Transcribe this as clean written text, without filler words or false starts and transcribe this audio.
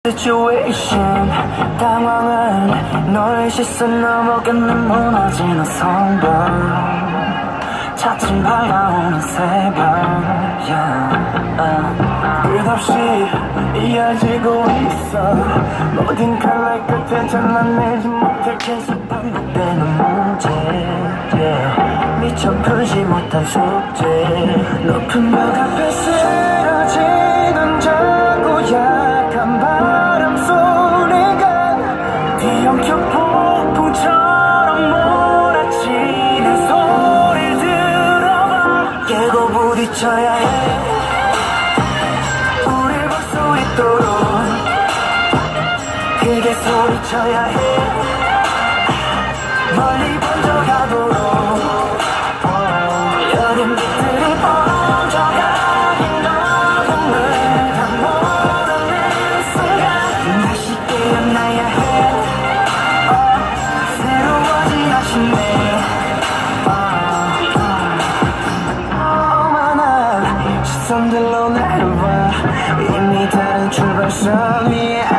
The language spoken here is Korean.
situation 당황한 너의 시선 넘어가는 무너지는 성벽 차츰 밝아오는 새벽 끝없이 이어지고 있어 모든 칼날 끝에 잘라내지 못해 계속 반복되는 문제 미처 풀지 못한 숙제 높은 벽 앞에 쓰러지는 자꾸 약한 바람 소리가 뒤엉켜 폭풍처럼 몰아치는 소리를 들어봐 깨고 부딪혀야 해 우릴 볼 수 있도록 크게 소리쳐야 해 멀리 번져가도록 여린 빛들이 번져가긴 너음을 다 모르는 순간 다시 깨어나야 해 새로워진 아침에 오만한 시선들로 나를 봐 이미 다른 출발선 위에